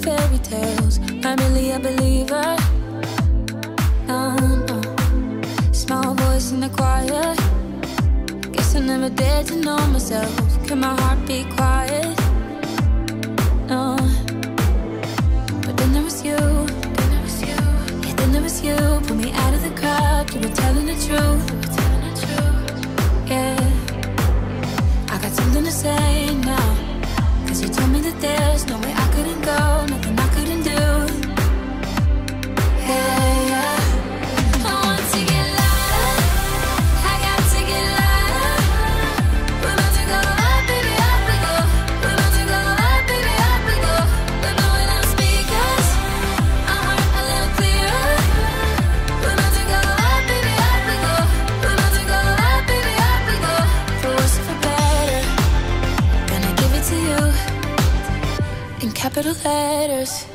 fairy tales. I'm really a believer. No, no. Small voice in the choir. Guess I never dared to know myself. Can my heart be quiet? No. But then there was you. Yeah, then there was you. Pulled me out of the crowd. You were telling the truth. Yeah. I got something to say now. Cause you told me that there's no way I couldn't go. Nothing I couldn't do. Yeah, yeah. I want to get louder. I got to get louder. We're about to go up, baby, up we go. We're about to go up, baby, up we go. We're blowing out speakers. Our heart a little clearer. We're about to go up, baby, up we go. We're about to go up, baby, up we go. For worse or for better, gonna give it to you in capital letters.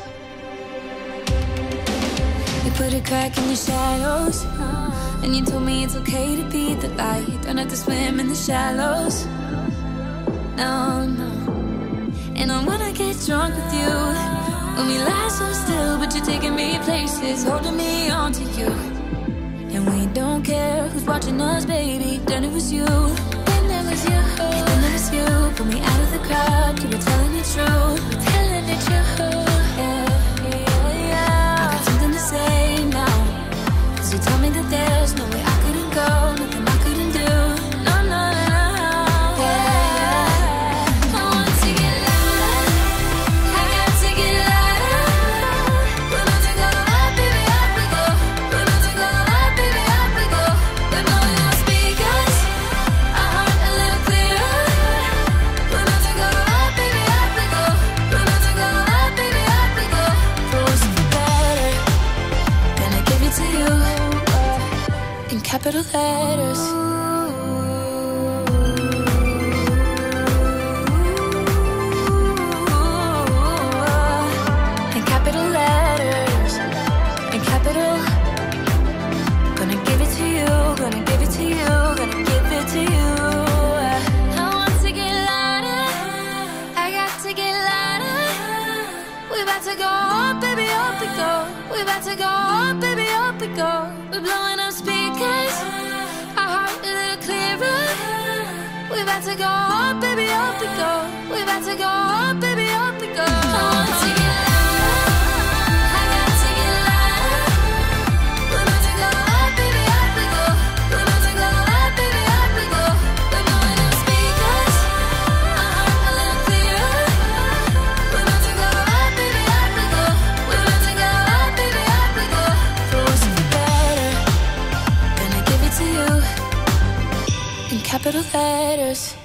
You put a crack in your shadows, and you told me it's okay to be the light. Don't have to swim in the shallows. No, no. And I wanna get drunk with you. When we lie so still, but you're taking me places, holding me on to you. And we don't care who's watching us, baby. Then it was you. Then there was you. And then there was you. Pull me out of the crowd. You were telling the truth. Telling the truth. Yeah, yeah, yeah. I got something to say now. Cause you told me that there's no way I couldn't go. Nothing I couldn't do. No, no, no, no. Yeah. I want to get louder. I got to get louder. We're about to go up, baby, up we go. We're about to go up, baby, up we go. We're blowing out speakers. Our heart a little clearer. We're about to go up, baby, up we go. We're about to go up, baby, up we go. For worse or for better, gonna give it to you in capital letters. In capital letters. In capital. Gonna give it to you. Gonna give it to you. Gonna give it to you. I want to get louder. I got to get louder. We about to go up, baby, up we go. We about to go up, baby, up we go. We're blowing up speakers. Our heart a little clearer. We about to go up, baby, up we go. We about to go up, baby, up we go. I want to get louder. I got to get louder. We're about to go up, baby, up we go. We're about to go up, baby, up we go. We're blowing up speakers. Our heart a little clearer. We're about to go up, baby, up we go. We're about to go up, baby, up we go. For worse or for better, gonna give it to you in capital letters.